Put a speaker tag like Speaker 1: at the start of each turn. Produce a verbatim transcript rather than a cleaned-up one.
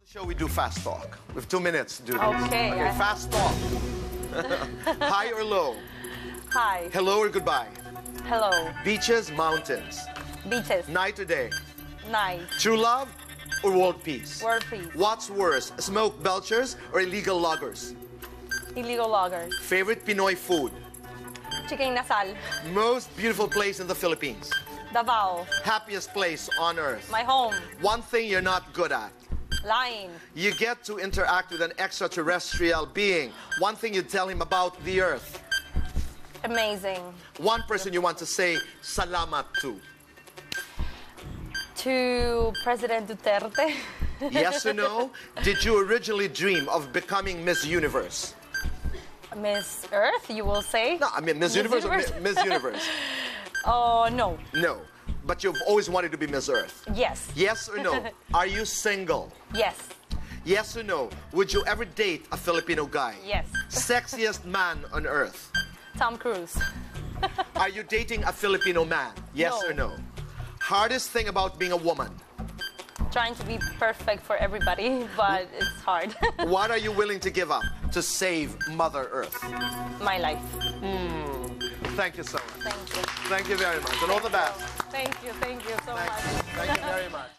Speaker 1: Show we do fast talk. We have two minutes to do this.
Speaker 2: Okay.
Speaker 1: Okay, fast talk. High or low?
Speaker 2: Hi.
Speaker 1: Hello or goodbye?
Speaker 2: Hello.
Speaker 1: Beaches, mountains.
Speaker 2: Beaches.
Speaker 1: Night or day?
Speaker 2: Night.
Speaker 1: True love or world peace?
Speaker 2: World peace.
Speaker 1: What's worse, smoke belchers or illegal loggers?
Speaker 2: Illegal loggers.
Speaker 1: Favorite Pinoy food?
Speaker 2: Chicken nasal.
Speaker 1: Most beautiful place in the Philippines?
Speaker 2: Davao.
Speaker 1: Happiest place on earth?
Speaker 2: My home.
Speaker 1: One thing you're not good at?
Speaker 2: Lying.
Speaker 1: You get to interact with an extraterrestrial being. One thing you tell him about the earth?
Speaker 2: Amazing.
Speaker 1: One person you want to say salamat to?
Speaker 2: To President Duterte.
Speaker 1: Yes or no? Did you originally dream of becoming Miss Universe?
Speaker 2: Miss Earth, you will say?
Speaker 1: No, I mean Miss,
Speaker 2: Miss
Speaker 1: Universe,
Speaker 2: Universe?
Speaker 1: or Mi- Miss Universe?
Speaker 2: Oh, no.
Speaker 1: No. But you've always wanted to be Miss Earth?
Speaker 2: Yes.
Speaker 1: Yes or no? Are you single?
Speaker 2: Yes.
Speaker 1: Yes or no? Would you ever date a Filipino guy?
Speaker 2: Yes.
Speaker 1: Sexiest man on earth?
Speaker 2: Tom Cruise.
Speaker 1: Are you dating a Filipino man? Yes
Speaker 2: No.
Speaker 1: or no? Hardest thing about being a woman?
Speaker 2: Trying to be perfect for everybody, but it's hard.
Speaker 1: What are you willing to give up to save Mother Earth?
Speaker 2: My life.
Speaker 1: Thank you so much.
Speaker 2: Thank you.
Speaker 1: Thank you very much. And all the best.
Speaker 2: Thank you. Thank you so
Speaker 1: Thank
Speaker 2: much.
Speaker 1: you. Thank you very much.